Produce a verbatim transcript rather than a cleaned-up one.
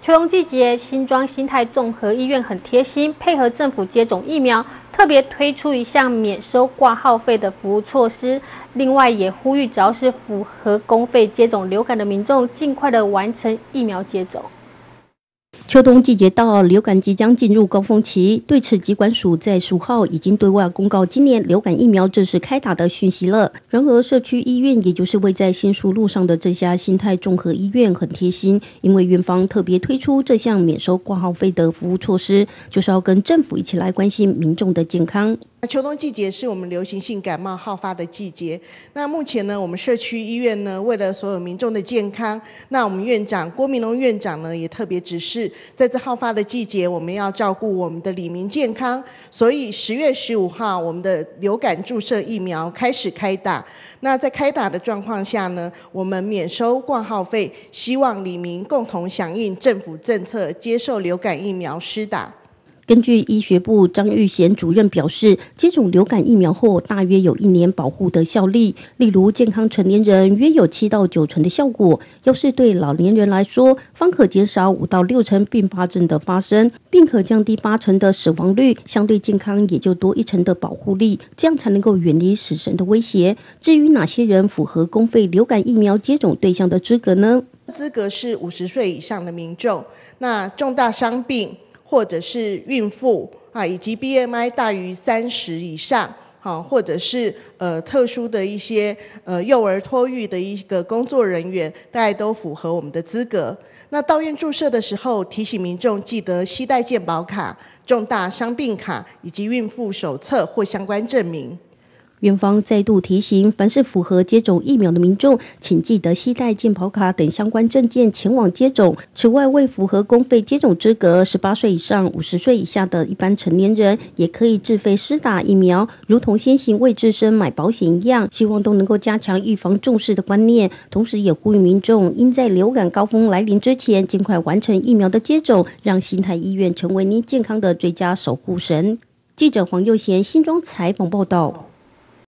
秋冬季节，新庄新泰综合医院很贴心，配合政府接种疫苗，特别推出一项免收挂号费的服务措施。另外，也呼吁只要是符合公费接种流感的民众，尽快的完成疫苗接种。 秋冬季节到，流感即将进入高峰期。对此，疾管署在十五号已经对外公告，今年流感疫苗正式开打的讯息了。然而，社区医院，也就是位在新树路上的这家新泰综合医院很贴心，因为院方特别推出这项免收挂号费的服务措施，就是要跟政府一起来关心民众的健康。 那秋冬季节是我们流行性感冒好发的季节。那目前呢，我们社区医院呢，为了所有民众的健康，那我们院长郭明龙院长呢，也特别指示，在这好发的季节，我们要照顾我们的里民健康。所以十月十五号，我们的流感注射疫苗开始开打。那在开打的状况下呢，我们免收挂号费，希望里民共同响应政府政策，接受流感疫苗施打。 根据医学部张玉贤主任表示，接种流感疫苗后，大约有一年保护的效力。例如，健康成年人约有七到九成的效果；要是对老年人来说，方可减少五到六成并发症的发生，并可降低八成的死亡率，相对健康也就多一成的保护力，这样才能够远离死神的威胁。至于哪些人符合公费流感疫苗接种对象的资格呢？ 资格是五十岁以上的民众，那重大伤病。 或者是孕妇啊，以及 B M I 大于三十以上，好，或者是呃特殊的一些呃幼儿托育的一个工作人员，大概都符合我们的资格。那到院注射的时候，提醒民众记得携带健保卡、重大伤病卡以及孕妇手册或相关证明。 院方再度提醒，凡是符合接种疫苗的民众，请记得携带健保卡等相关证件前往接种。此外，未符合公费接种资格十八岁以上、五十岁以下的一般成年人，也可以自费施打疫苗，如同先行为自身买保险一样。希望都能够加强预防重视的观念，同时也呼吁民众应在流感高峰来临之前，尽快完成疫苗的接种，让新泰医院成为您健康的最佳守护神。记者黄佑贤新庄采访报道。